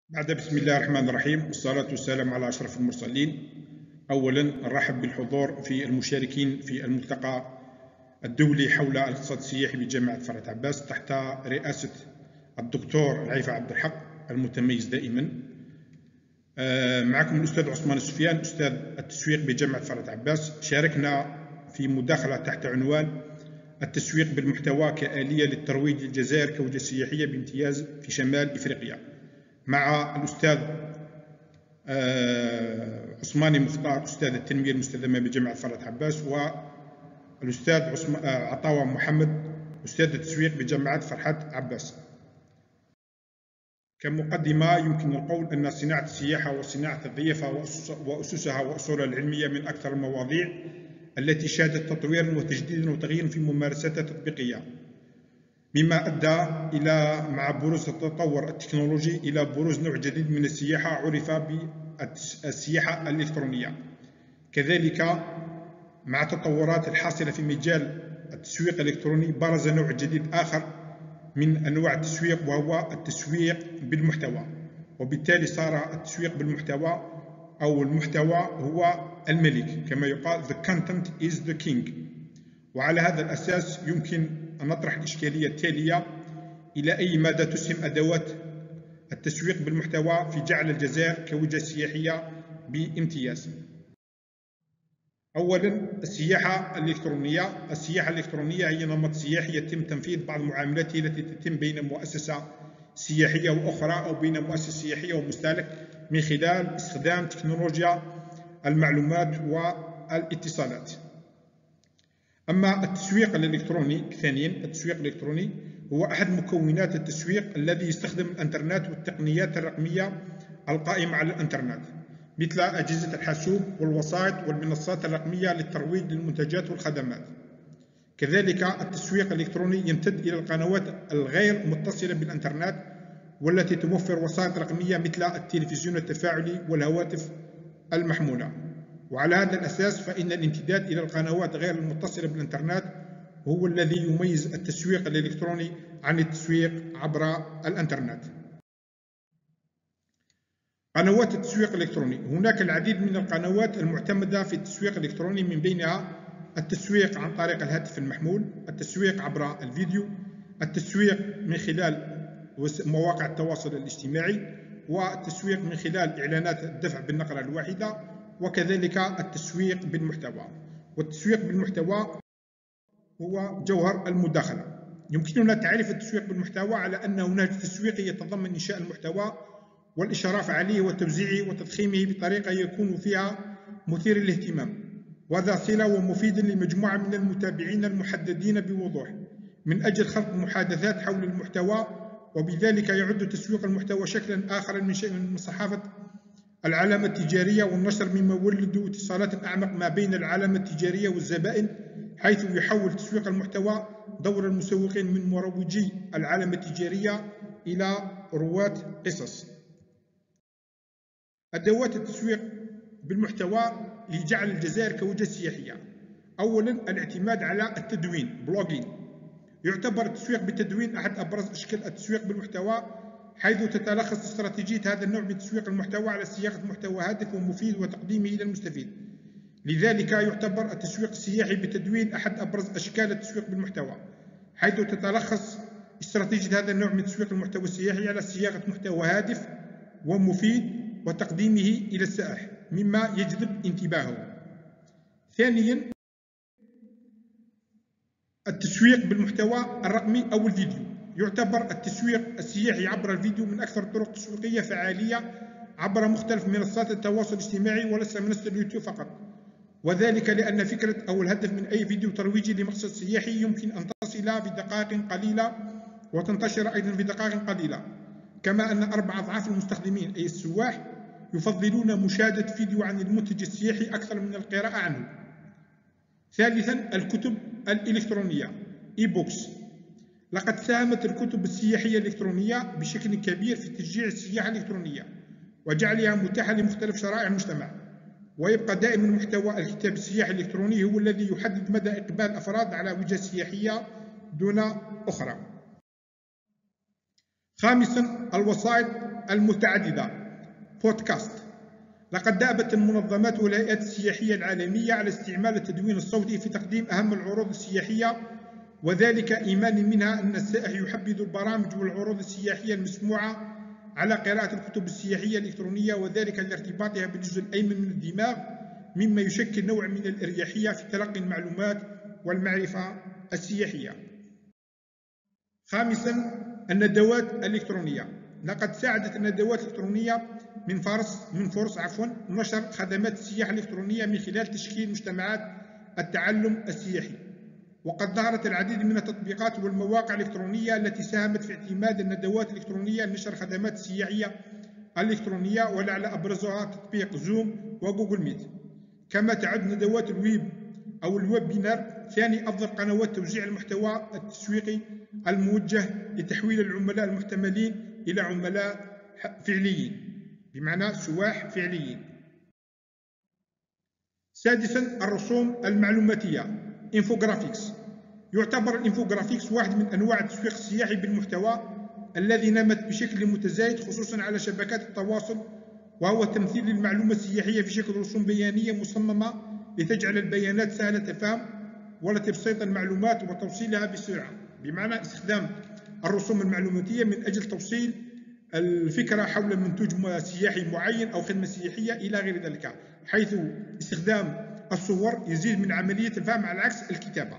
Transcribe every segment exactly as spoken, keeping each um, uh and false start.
بعد بسم الله الرحمن الرحيم والصلاة والسلام على أشرف المرسلين. أولا نرحب بالحضور في المشاركين في الملتقى الدولي حول الاقتصاد السياحي بجامعة فرات عباس تحت رئاسة الدكتور العيفة عبد الحق المتميز دائما. معكم الأستاذ عثمان السفيان أستاذ التسويق بجامعة فرات عباس. شاركنا في مداخلة تحت عنوان التسويق بالمحتوى كآلية للترويج للجزائر كوجهة سياحية بامتياز في شمال إفريقيا مع الأستاذ عثماني مختار أستاذ التنمية المستدامة بجامعة فرات عباس، والأستاذ عطاوة محمد أستاذ التسويق بجامعة فرات عباس. كمقدمة يمكن القول أن صناعة السياحة وصناعة الضيافة وأسسها وأصولها العلمية من أكثر المواضيع التي شهدت تطويرا وتجديدا وتغييرا في ممارساتها التطبيقية، مما أدى إلى مع بروز التطور التكنولوجي إلى بروز نوع جديد من السياحة عرف بالسياحة الإلكترونية. كذلك مع التطورات الحاصلة في مجال التسويق الإلكتروني برز نوع جديد آخر من أنواع التسويق وهو التسويق بالمحتوى، وبالتالي صار التسويق بالمحتوى أو المحتوى هو الملك كما يقال the content is the king. وعلى هذا الأساس يمكن أن نطرح الإشكالية التالية: إلى أي مدى تسهم أدوات التسويق بالمحتوى في جعل الجزائر كوجهة سياحية بامتياز؟ أولا، السياحة الإلكترونية. السياحة الإلكترونية هي نمط سياحي يتم تنفيذ بعض المعاملات التي تتم بين مؤسسة سياحية وأخرى أو بين مؤسسة سياحية ومستهلك من خلال استخدام تكنولوجيا المعلومات والاتصالات. أما التسويق الإلكتروني ثانيا، التسويق الإلكتروني هو أحد مكونات التسويق الذي يستخدم الإنترنت والتقنيات الرقمية القائمة على الإنترنت مثل أجهزة الحاسوب والوسائط والمنصات الرقمية للترويج للمنتجات والخدمات. كذلك التسويق الإلكتروني يمتد إلى القنوات الغير متصلة بالإنترنت والتي توفر وسائط رقمية مثل التلفزيون التفاعلي والهواتف المحمولة. وعلى هذا الأساس فإن الامتداد إلى القنوات غير المتصلة بالإنترنت هو الذي يميز التسويق الإلكتروني عن التسويق عبر الإنترنت. قنوات التسويق الإلكتروني: هناك العديد من القنوات المعتمدة في التسويق الإلكتروني، من بينها التسويق عن طريق الهاتف المحمول، التسويق عبر الفيديو، التسويق من خلال مواقع التواصل الاجتماعي، والتسويق من خلال إعلانات الدفع بالنقرة الواحدة، وكذلك التسويق بالمحتوى. والتسويق بالمحتوى هو جوهر المداخلة. يمكننا تعريف التسويق بالمحتوى على أنه نهج تسويقي يتضمن إنشاء المحتوى والإشراف عليه وتوزيعه وتضخيمه بطريقة يكون فيها مثير للاهتمام وذا صلة ومفيد لمجموعة من المتابعين المحددين بوضوح من أجل خلق محادثات حول المحتوى، وبذلك يعد تسويق المحتوى شكلا آخر من صحافة العلامة التجارية والنشر، مما يولد اتصالات أعمق ما بين العلامة التجارية والزبائن، حيث يحول تسويق المحتوى دور المسوقين من مروجي العلامة التجارية إلى رواة قصص. أدوات التسويق بالمحتوى لجعل الجزائر كوجهة سياحية: أولا، الاعتماد على التدوين بلوجين. يعتبر التسويق بالتدوين أحد أبرز أشكال التسويق بالمحتوى، حيث تتلخص استراتيجية هذا النوع من تسويق المحتوى على صياغة محتوى هادف ومفيد وتقديمه إلى المستفيد. لذلك يعتبر التسويق السياحي بالتدوين أحد أبرز أشكال التسويق بالمحتوى، حيث تتلخص استراتيجية هذا النوع من تسويق المحتوى السياحي على صياغة محتوى هادف ومفيد وتقديمه إلى السائح مما يجذب انتباهه. ثانيا، التسويق بالمحتوى الرقمي أو الفيديو. يعتبر التسويق السياحي عبر الفيديو من أكثر الطرق التسويقية فعالية عبر مختلف منصات التواصل الاجتماعي وليس منصة اليوتيوب فقط، وذلك لأن فكرة أو الهدف من أي فيديو ترويجي لمقصد سياحي يمكن أن تصل في دقائق قليلة وتنتشر أيضا في دقائق قليلة، كما أن أربع أضعاف المستخدمين أي السواح يفضلون مشاهدة فيديو عن المنتج السياحي أكثر من القراءة عنه. ثالثا، الكتب الإلكترونية إي بوكس. لقد ساهمت الكتب السياحية الإلكترونية بشكل كبير في تشجيع السياحة الإلكترونية وجعلها متاحة لمختلف شرائح المجتمع، ويبقى دائما محتوى الكتاب السياحي الإلكتروني هو الذي يحدد مدى إقبال الأفراد على وجهة سياحية دون أخرى. خامسا، الوسائط المتعددة بودكاست. لقد دأبت المنظمات والهيئات السياحية العالمية على استعمال التدوين الصوتي في تقديم أهم العروض السياحية، وذلك إيمان منها أن السائح يحبذ البرامج والعروض السياحية المسموعة على قراءة الكتب السياحية الإلكترونية، وذلك لارتباطها بالجزء الأيمن من الدماغ، مما يشكل نوع من الإريحية في تلقي المعلومات والمعرفة السياحية. خامساً، الندوات الإلكترونية. لقد ساعدت الندوات الإلكترونية من فرص من فرص عفوا نشر خدمات السياحة الإلكترونية من خلال تشكيل مجتمعات التعلم السياحي، وقد ظهرت العديد من التطبيقات والمواقع الإلكترونية التي ساهمت في اعتماد الندوات الإلكترونية لنشر خدمات السياحية الإلكترونية، ولعل أبرزها تطبيق زوم وجوجل ميت. كما تعد ندوات الويب أو الويبينار ثاني أفضل قنوات توزيع المحتوى التسويقي الموجه لتحويل العملاء المحتملين إلى عملاء فعليين، بمعنى سواح فعليين. سادساً، الرسوم المعلوماتية انفوغرافيكس. يعتبر الانفوغرافيكس واحد من أنواع التسويق السياحي بالمحتوى الذي نمت بشكل متزايد خصوصاً على شبكات التواصل، وهو تمثيل للمعلومة السياحية في شكل رسوم بيانية مصممة لتجعل البيانات سهلة الفهم ولتبسيط المعلومات وتوصيلها بسرعة، بمعنى استخدام الرسوم المعلوماتية من أجل توصيل الفكرة حول منتوج سياحي معين أو خدمة سياحية إلى غير ذلك، حيث استخدام الصور يزيد من عملية الفهم على عكس الكتابة.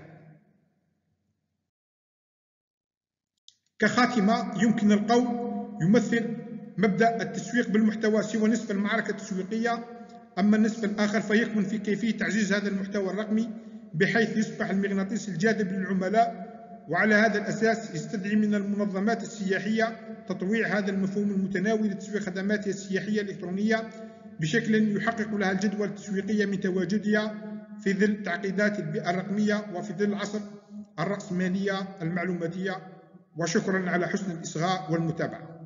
كخاتمة، يمكن القول يمثل مبدأ التسويق بالمحتوى سوى نصف المعركة التسويقية، أما النصف الآخر فيكمن في كيفية تعزيز هذا المحتوى الرقمي بحيث يصبح المغناطيس الجاذب للعملاء. وعلى هذا الأساس يستدعي من المنظمات السياحية تطويع هذا المفهوم المتناول لتسويق خدماتها السياحية الإلكترونية بشكل يحقق لها الجدوى التسويقية من تواجدها في ظل تعقيدات البيئة الرقمية وفي ظل عصر الرأسمالية المعلوماتية. وشكرا على حسن الإصغاء والمتابعة.